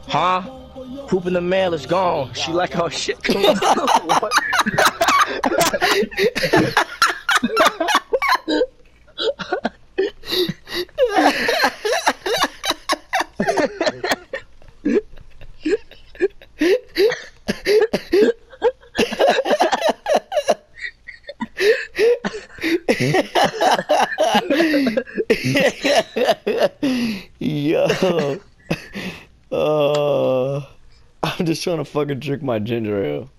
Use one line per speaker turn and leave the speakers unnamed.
Huh? Poop in the mail is gone. She like how shit come on.
Yo. I'm just trying to fucking drink my ginger ale.